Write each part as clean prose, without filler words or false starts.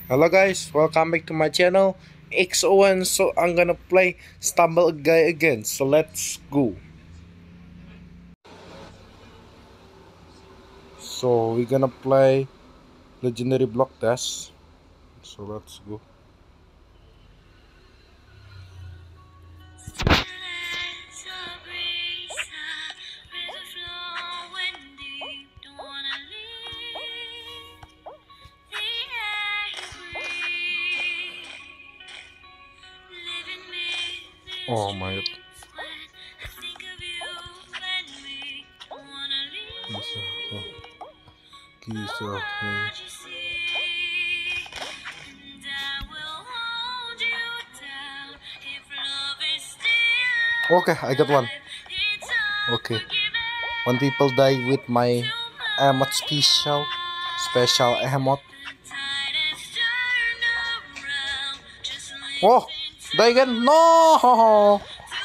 Hello guys, welcome back to my channel XON. So I'm gonna play Stumble Guy again. So let's go. So we're gonna play Legendary Block Test. So let's go. Oh my god. Kisa. Okay, I got one. Okay. When people die with my emote special emote. Oh, die again. No.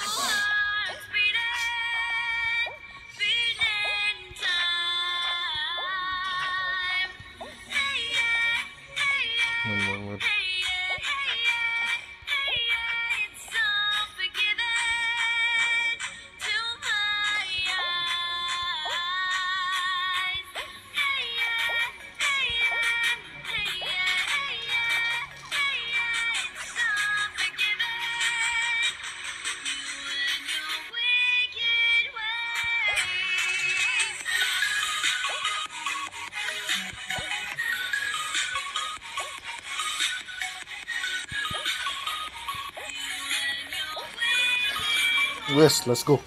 Yes, let's go.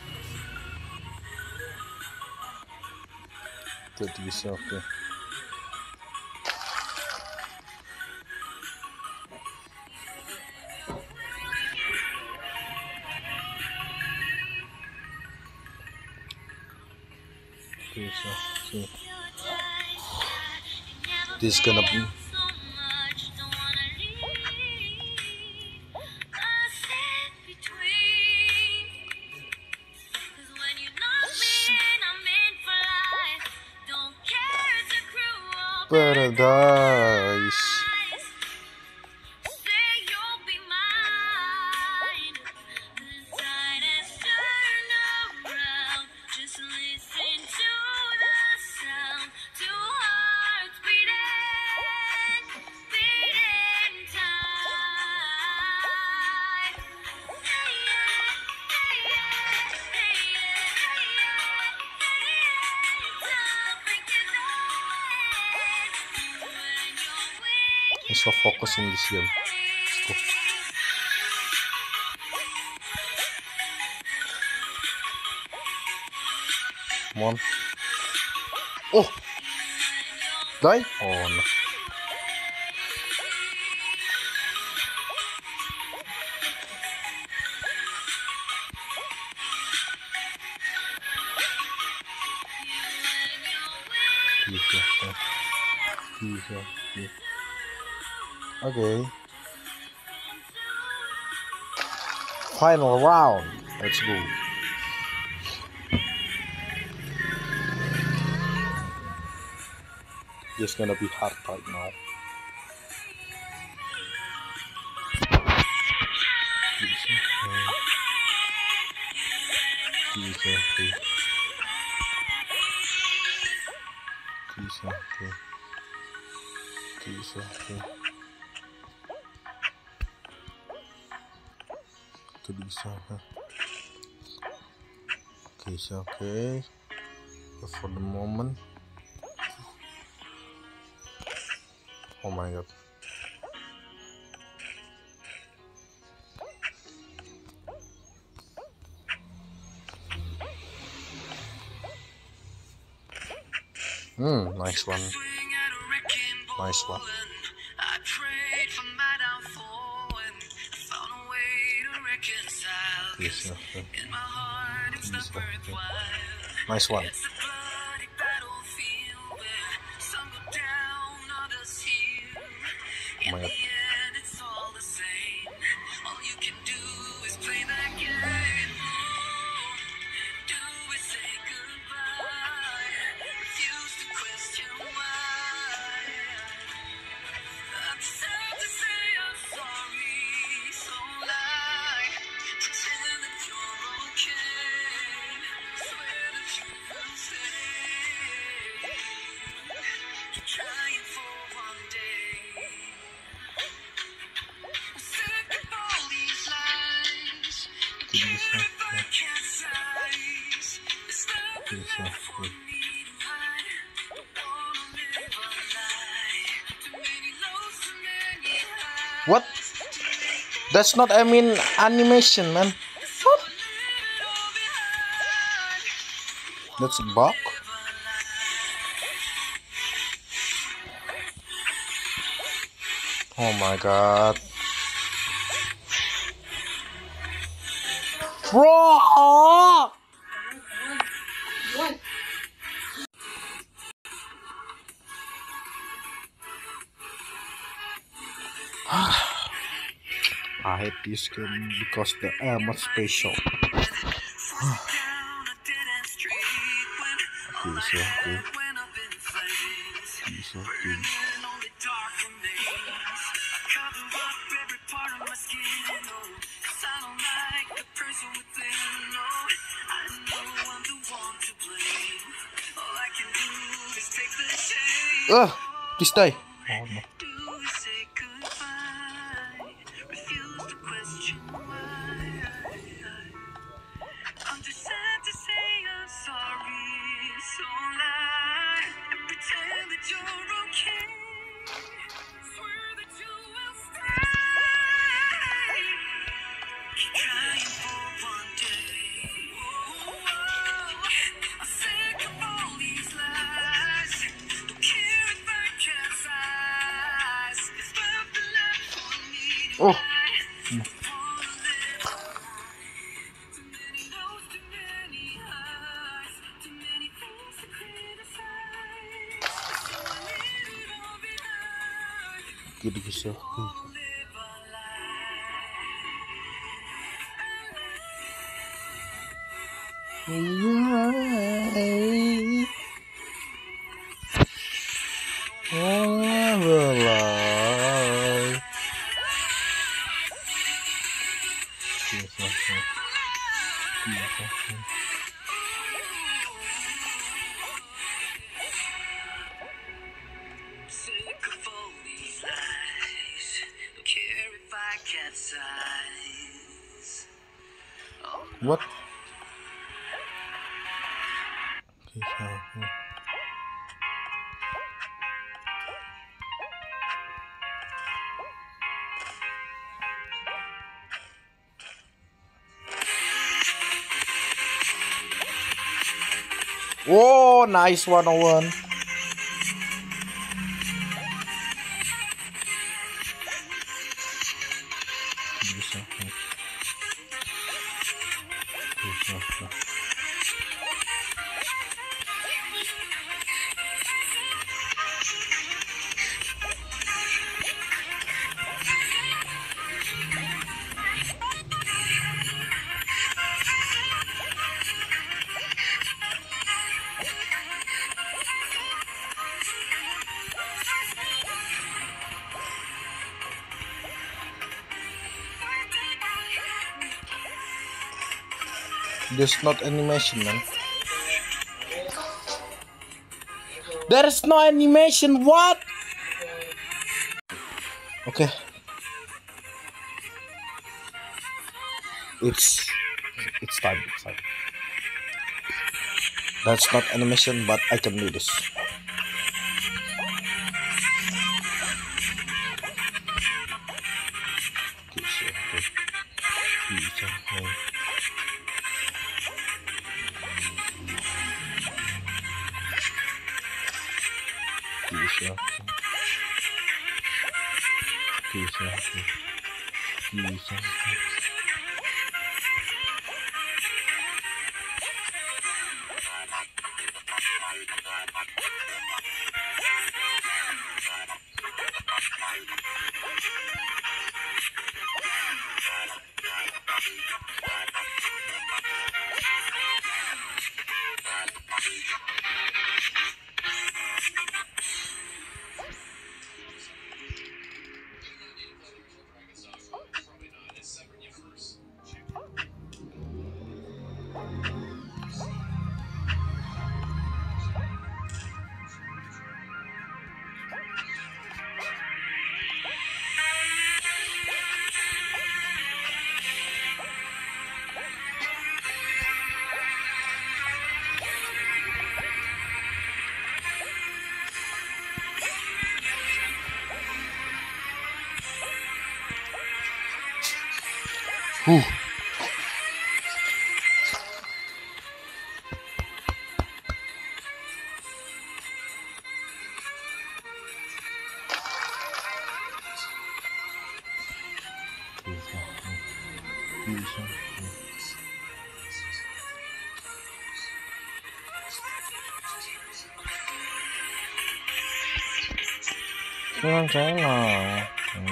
That is okay. Okay, so this is gonna be. Paradise. I'm so focused in this game. Let's go. Come on. Oh! Die? Oh no. Okay. Final round. Let's go. Just gonna be hard right now. Okay, so okay. But for the moment. Oh my god. Nice one. Nice one. Yes, okay. Yes, okay. Nice one. Oh my god. Okay, so, okay. What? That's not, I mean, animation, man. What? That's a bug. Oh my god. Bro! I hate this game because the ammo special. Okay, so, okay. Okay, so, okay. Please die. Oh no. Oh. No. Gitu bisa. What? Oh, nice 101. There's not animation, man. There is no animation. What? Okay. It's time. It's time. That's not animation, but I can do this. Whew. Không trái nào.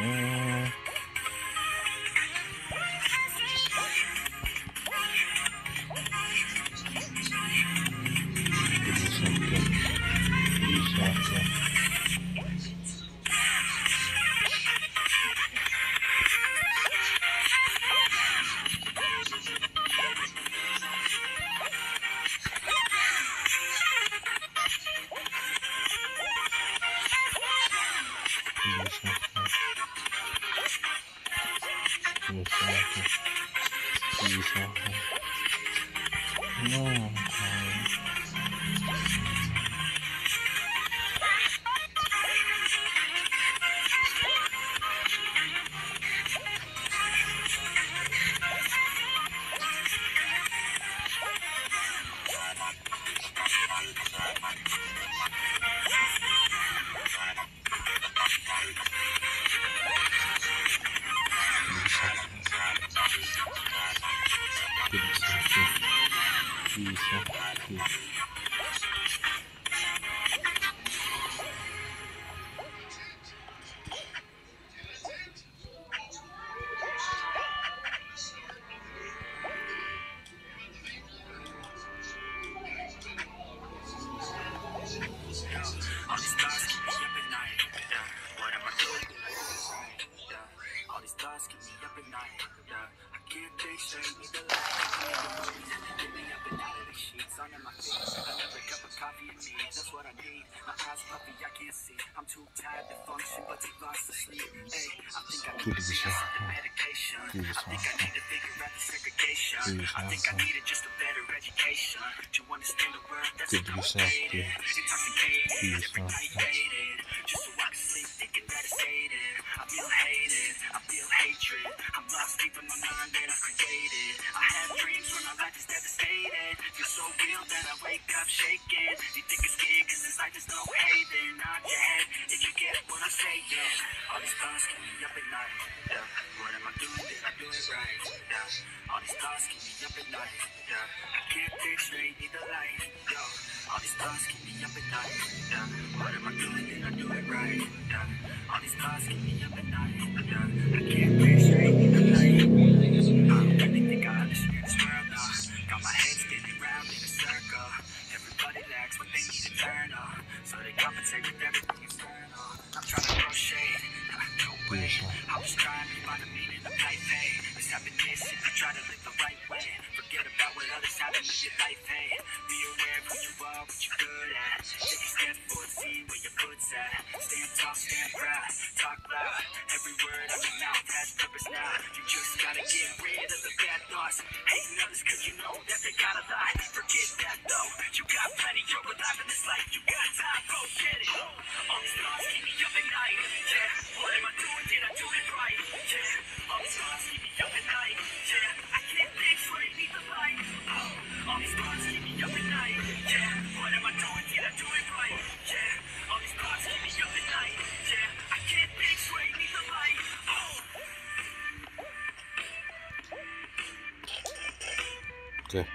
Okay,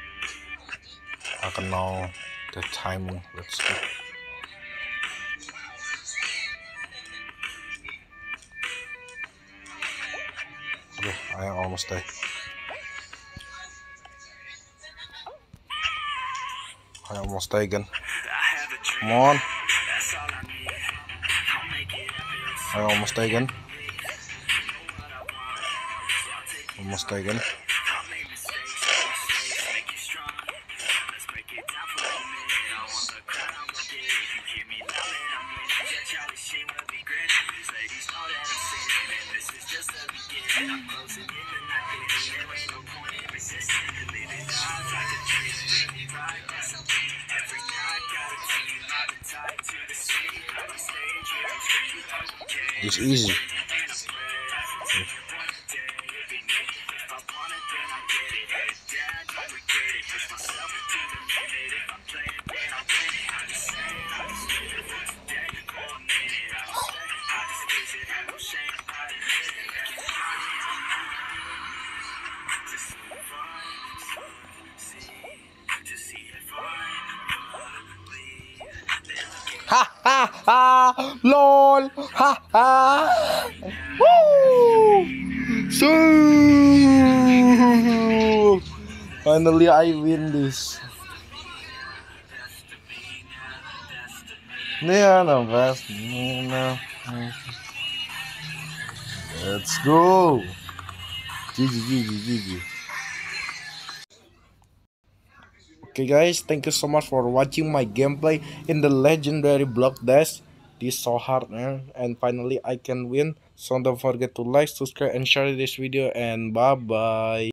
I can know the timing. Let's go. Okay, I am almost there. I almost there again. Come on. I almost there again. Almost there again. It's easy. Ha ha ha! LOL! Ha ha! Woo! So finally I win this. Yeah, no, best. No. Let's go. GG. Okay guys, thank you so much for watching my gameplay in the legendary block dash. This so hard, man, and finally I can win. So don't forget to like, subscribe, and share this video, and bye bye.